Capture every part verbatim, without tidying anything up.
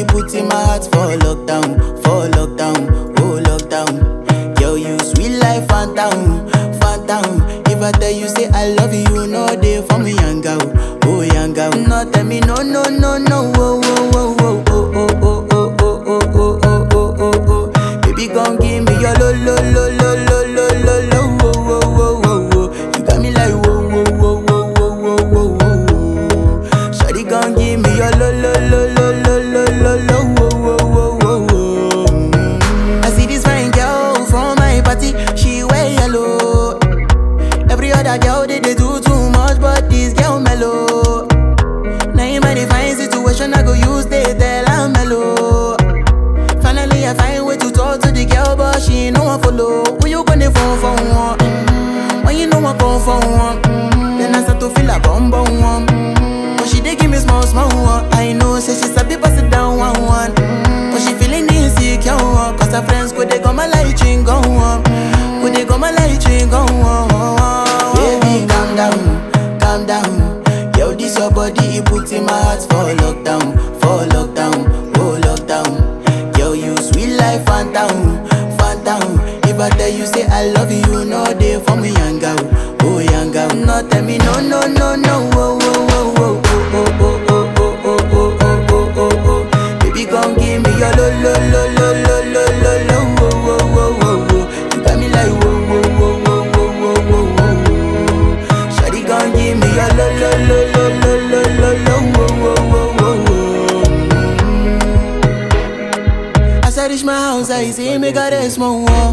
put in my heart for lockdown, for lockdown, oh lockdown. Girl, you sweet life, phantom, phantom. If I tell you say I love you, you know they for me young girl, oh young girl. No tell me no no no no, oh oh oh oh oh oh oh oh oh oh oh oh oh oh. Baby, gon' give me your lo lo lo lo lo lo lo lo, oh oh oh oh. You got me like whoa whoa whoa whoa whoa whoa whoa. Shawty gon' give me your lo lo lo lo lo lo lo lo, oh oh oh oh. I see this fine girl from my party, she wear yellow. Every other girl they, they do too much, but this girl mellow. Now in my fine situation, I go use they tell I'm mellow. Finally I find way to talk to the girl, but she ain't no one follow. Who you gonna phone for one? Mm-hmm. When you know I come for one, mm-hmm. Then I start to feel a bum bum one. Mm-hmm. But she dey give me small small one. I know say she sabi pass it down one one. Mm-hmm. But she feeling insecure one, cause her friends go they go my light ring go on. Go they go my light ring go on. Baby, calm down, calm down. Yo, this your body, it put in my heart for lockdown, for lockdown, oh lockdown. Yo, you sweet life, phantom, phantom. If I tell you say I love you, you know they for me young girl, oh young girl. No tell me no no no no, oh oh oh oh oh oh oh oh oh oh oh oh oh. Baby, gon' give me your lo lo lo lo lo lo lo lo, oh oh oh oh. You got me like whoa whoa whoa whoa whoa whoa whoa. Shawty gon' give me your lo lo lo lo lo lo lo lo, oh oh oh oh. As I reach my house, I see me got a small wall.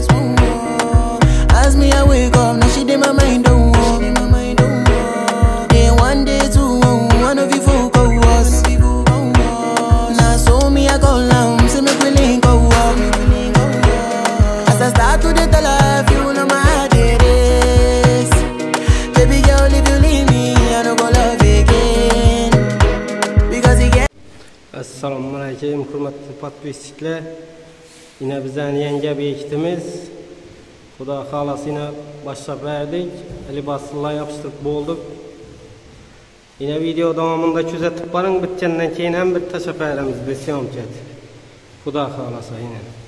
As me I wake up, now she did my mind don't walk. Then one day two, one of you folk go was. Now so me I go down, see me willing go walk. As I start to the life, you know my heart it is. Baby girl, if you leave me, I don't go love again. Because you get. Assalamu alaikum, hurmatli podpisчиклар. Yine bizden yenge bir ekitimiz. Xudo xolasini başlab verdik. Libaslar yapıştırıp bolduk. Yine video davamında kuzatib boring, bitgandan keyin ham bitta safarimiz besyomka. Xudo xolasa yine.